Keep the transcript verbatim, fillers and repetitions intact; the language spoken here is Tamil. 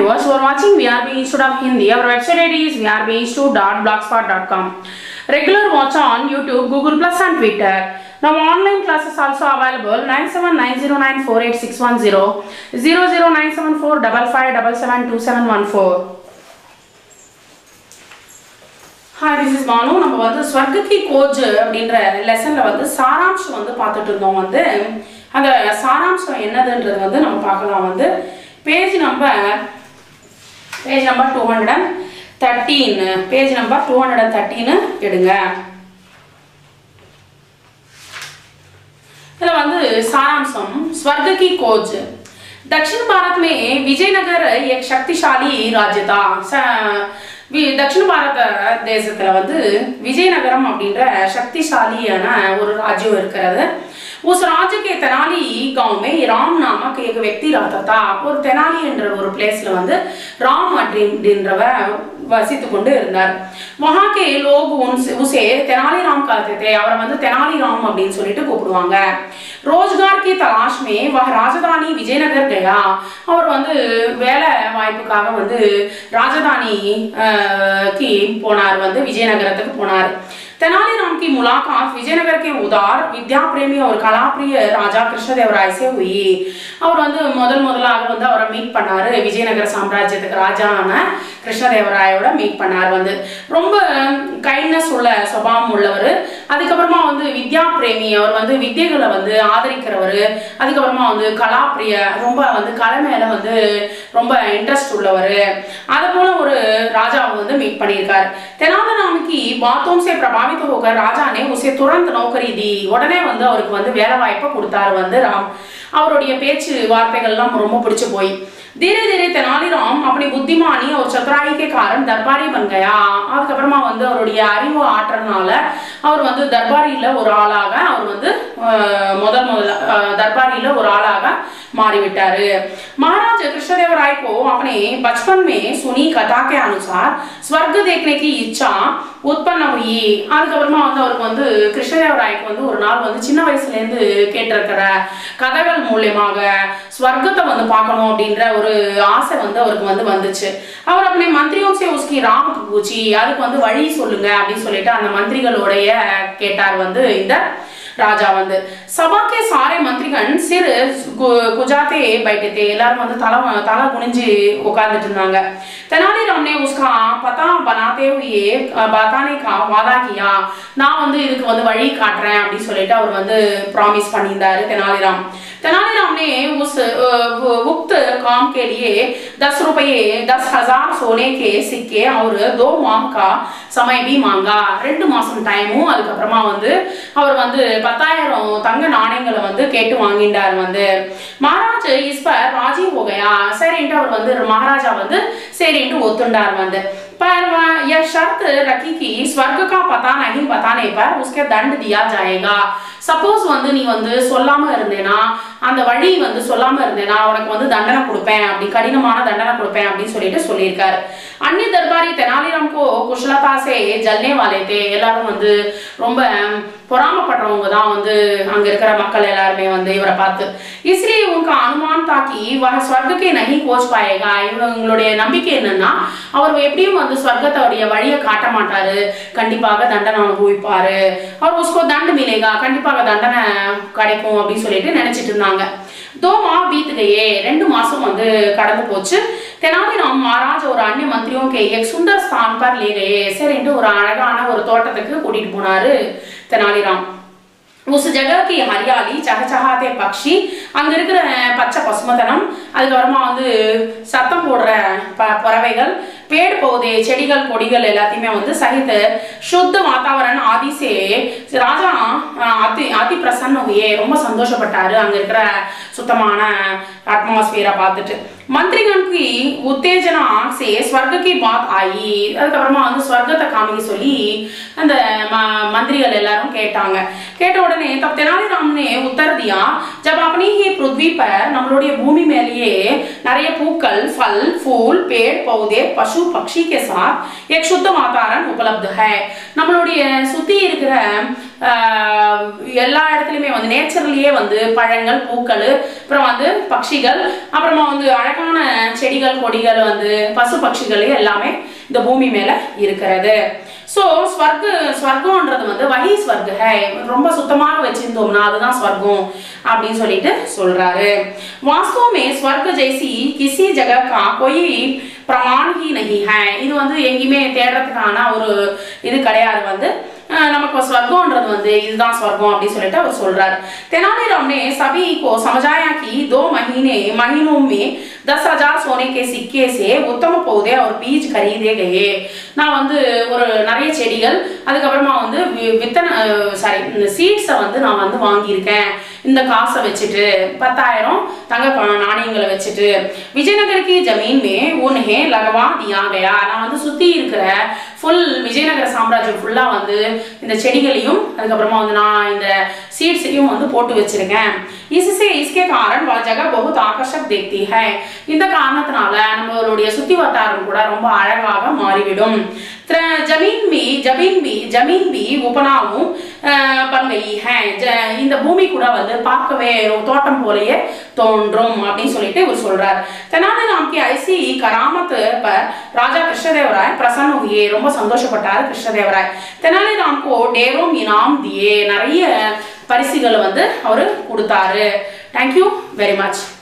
viewers who are watching V R B Institute of Hindi. Our website I D is v r b institute dot blogspot dot com. Regular watch on YouTube, Google Plus and Twitter. Now online classes also available nine seven nine zero nine four eight six one zero, zero zero nine seven four five five seven seven two seven one four. Hi, this is Manu. நம்ம வந்து ஸ்வர்ககி கோஜ் அப்படிங்கற லெசன்ல வந்து சாராம்சம் வந்து பார்த்துட்டு இருந்தோம். வந்து அந்த சாராம்சம் என்னதுன்றது வந்து நம்ம பார்க்கலாம். வந்து page number page number two thirteen page number two thirteen எடுங்க. இதுல வந்து சாராம்சம் स्वर्ग की खोज. दक्षिण भारत में विजयनगर एक शक्तिशाली राज्य था. दक्षिण भारत தேசத்துல வந்து விஜயநகரம் அப்படிங்கற சக்திசாலியான ஒரு ராஜ்யம் இருக்கிறது. उस राज्य के तेनाली गांव में राम नामक एक व्यक्ति रहता था. और तेनाली என்ற ஒரு பிளேஸ்ல வந்து ராம் அப்படின்றவர் வசித்து கொண்டு இருந்தார். वहां के लोग उसे तेनाली राम कहते थे. அவரை வந்து तेनाली राम அப்படினு சொல்லிட்டு கூப்பிடுவாங்க. रोजगार की तलाश में वह राजधानी विजयनगर गया. அவர் வந்து வேலை வாய்ப்புக்காக வந்து ராஜதானி की போனார். வந்து விஜயநகரத்துக்கு போனார். तेनालीराम की मुलाकात विजयनगर के उदार विद्या प्रेमी और कला प्रिय राजा कृष्णदेवराय से हुई. அவர் வந்து முதல் முதலாக வந்து அவரை மீட் பண்ணாரு. விஜயநகர சாம்ராஜ்யத்துக்கு ராஜாவான கிருஷ்ணதேவராயோட மீட் பண்ணார். வந்து ரொம்ப கைண்ட்னஸ் உள்ள சுபாவம் உள்ளவர். அதுக்கப்புறமா வந்து வித்யா பிரேமி, அவர் வந்து வித்யைகளை வந்து ஆதரிக்கிறவர். அதுக்கப்புறமா வந்து கலா பிரிய, ரொம்ப வந்து கலை மேல வந்து ரொம்ப இன்ட்ரெஸ்ட் உள்ளவர். அது போல ஒரு ராஜாவை வந்து மீட் பண்ணியிருக்கார். तेनालीराम की बातों से प्रभावित होकर राजा ने उसे तुरंत नौकरी दी. உடனே வந்து அவருக்கு வந்து வேலை வாய்ப்பு கொடுத்தார். வந்து ராம் அவருடைய பேச்சு வார்த்தைகள்லாம் ரொம்ப பிடிச்சு போய் धीरे धीरे तेनालीराम अपनी बुद्धिमानी और चतुराई के कारण दरबारी बन गया. அதுக்கப்புறமா வந்து அவருடைய அறிவு ஆற்றல்னால அவர் வந்து தர்பாரியில ஒரு ஆளாக அவர் வந்து முதல் முதல்ல दरबारीல ஒரு ஆளாக மாறிவிட்டாரு. महाराज कृष्णदेवराय को अपने बचपन में सुनी कथा के अनुसार स्वर्ग देखने की इच्छा उत्पन्न हुई. அதுக்கப்புறமா வந்து அவருக்கு வந்து கிருஷ்ணதேவராயக்கு வந்து ஒரு நாள் வந்து சின்ன வயசுல இருந்து கேட்டிருக்கிற கதைகள் மூலமாக ஸ்வர்கத்தை வந்து பார்க்கணும் அப்படின்ற ஒரு ஆசை வந்து அவருக்கு வந்து வந்துச்சு. அவர் अपने मंत्रियों से उसकी राह पूछी. அதுக்கு வந்து வழி சொல்லுங்க அப்படி சொல்லிட்டு அந்த மந்திரிகளோடைய கேட்டார். வந்து இந்த राजा வந்து सभा के सारे मंत्रीगण सिर गुजाते बैठे थे. எல்லாரும் வந்து தலை தலை குனிஞ்சு உட்கார்ந்துட்டு இருந்தாங்க. तेनालीराम ने उसका पता बनाते हुए बताने का वादा किया. நான் வந்து இதுக்கு வந்து வழி காட்டுறேன் அப்படி சொல்லிட்டு அவர் வந்து ப்ராமிஸ் பண்ணியிருந்தாரு तेनालीराम. तेनालीराम ने उस उक्त काम के लिए दस रुपये दस हजार सोने के सिक्के और दो माह का समय भी मांगा. ரெண்டு மாசம் டைமும் அதுக்கப்புறமா வந்து அவர் வந்து பத்தாயிரம் தங்க நாணயங்களை வந்து கேட்டு வாங்கிட்டார். வந்து மகாராஜ் इस पर राजी हो गया. சரின்ட்டு அவர் வந்து மகாராஜா வந்து சரின்ட்டு ஒத்துண்டார். வந்து पर यह शर्त रखी कि स्वर्ग का पता नहीं बताने पर उसके दंड दिया जाएगा. சப்போஸ் வந்து நீ வந்து சொல்லாம இருந்தேனா, அந்த வழி வந்து சொல்லாம இருந்தேனா உனக்கு வந்து தண்டனை கொடுப்பேன், அப்படி கடினமான தண்டனை கொடுப்பேன் அப்படின்னு சொல்லிட்டு சொல்லியிருக்காரு. अन्य दरबारी तेनालीराम को कुशलता से जलने वाले थे. எல்லாரும் வந்து ரொம்ப பொறாமப்படுறவங்க தான் வந்து அங்க இருக்கிற மக்கள் எல்லாருமே வந்து இவரை பார்த்து. इसलिए उनका अनुमान था कि वह स्वर्ग के नहीं खोज पाएगा. இவங்களுடைய நம்பிக்கை என்னன்னா அவர் எப்படியும் வந்து ஸ்வர்கத்தோடைய வழியை காட்ட மாட்டாரு, கண்டிப்பாக தண்டனை அனுபவிப்பாரு. அவர் उसको दंड मिलेगा, கண்டிப்பாக தண்டனை கிடைக்கும் அப்படி சொல்லிட்டு நினைச்சிட்டு இருந்தாங்க. दो माह बीत गए. ரெண்டு மாசம் வந்து கடந்து போச்சு. तेनालीराम महाराज और अन्य मंत्रियों के एक सुंदर स्थान पर ले गए. சரின்னு ஒரு அழகான ஒரு தோட்டத்துக்கு கூட்டிட்டு போனாரு तेनालीराम. उस जगह की हरियाली, चहचहाते पक्षी, அங்க இருக்கிற பச்சை பசுமதனம், அதுக்கப்புறமா வந்து சத்தம் போடுற பறவைகள், पेड़ पौधे, செடிகள் கொடிகள் எல்லாத்தையுமே வந்து सहित शुद्ध वातावरण आदि से राजा अति अति प्रसन्न हुए. ரொம்ப சந்தோஷப்பட்டாரு அங்க இருக்கிற சுத்தமான அட்மாஸ்பியரை பார்த்துட்டு. मंत्रीगण की उत्तेजना से स्वर्ग की बात आई. அதுக்கப்புறமா வந்து ஸ்வர்கத்தை காமிக்க சொல்லி அந்த மந்திரிகள் எல்லாரும் கேட்டாங்க. கேட்ட உடனே तब तेनालीराम ने उत्तर दिया, जब अपनी ही पृथ्वी पर நம்மளுடைய பூமி மேலேயே நிறைய பூக்கள், फल, फूल, पेड़ पौधे, पशु पशु पक्षी के साथ एक शुद्ध वातावरण उपलब्ध है நம்மளுடைய சுத்தி இருக்கிற எல்லா இடத்துலயுமே வந்து நேச்சர்லயே வந்து பழங்கள் பூக்கள் அப்புறம் வந்து பட்சிகள் அப்புறமா வந்து அழகான செடிகள் கொடிகள் வந்து பசு பட்சிகள் எல்லாமே இந்த பூமி மேல இருக்கிறது சோ ஸ்வர்க ஸ்வர்கம்ன்றது வந்து வஹி ஸ்வர்க है ரொம்ப சுத்தமாக வச்சிருந்தோம்னா அதுதான் ஸ்வர்கம் அப்படினு சொல்லிட்டு சொல்றாரு वास्तव में स्वर्ग जैसी किसी जगह का कोई प्रमाण ही नहीं है இது வந்து எங்கயுமே தேடுறதுக்கான ஒரு இது கிடையாது வந்து நமக்கு स्वर्गம்ன்றது வந்து இதுதான் स्वर्गம் அப்படி சொல்லிட்டு அவர் சொல்றார் तेनालीराम ने सभी को समझाया कि दो महीने महीनों में दस हजार सोने के सिक्के से उत्तम पौधे और बीज खरीदे गए நான் வந்து ஒரு நிறைய செடிகள் அதுக்கு அப்புறமா வந்து வித்தன சாரி சீட்ஸ் வந்து நான் வந்து வாங்கி இருக்கேன் இந்த காசை வச்சிட்டு பத்தாயிரம் தங்க நாணயங்களை வச்சிட்டு विजयनगर की जमीन में उन्हें लगवा दिया गया நான் வந்து சுத்தி இருக்கிற ஃபுல் விஜயநகர சாம்ராஜ்யம் ஃபுல்லா வந்து இந்த செடிகளையும் அதுக்கு அப்புறமா வந்து நான் இந்த சீட்ஸையும் வந்து போட்டு வச்சிருக்கேன் इससे इसके कारण वह जगह बहुत आकर्षक दिखती है இந்த காரணத்தினால நம்மளுடைய சுத்தி வட்டாரம் கூட ரொம்ப அழகாக மாறிவிடும் जमीन भी जमीन भी जमीन भी उपनाऊ बन गई है இந்த பூமி கூட வந்து பார்க்கவே தோட்டம் போலயே தோன்றும் அப்படி சொல்லிட்டு இவர் சொல்றார் तेनालीराम की ऐसी करामत पर राजा कृष्णदेवराय प्रसन्न हुए ரொம்ப சந்தோஷப்பட்டார் कृष्णदेवराय तेनालीराम को डेरों इनाम दिए நிறைய பரிசுகளை வந்து அவர் கொடுத்தாரு थैंक यू वेरी मच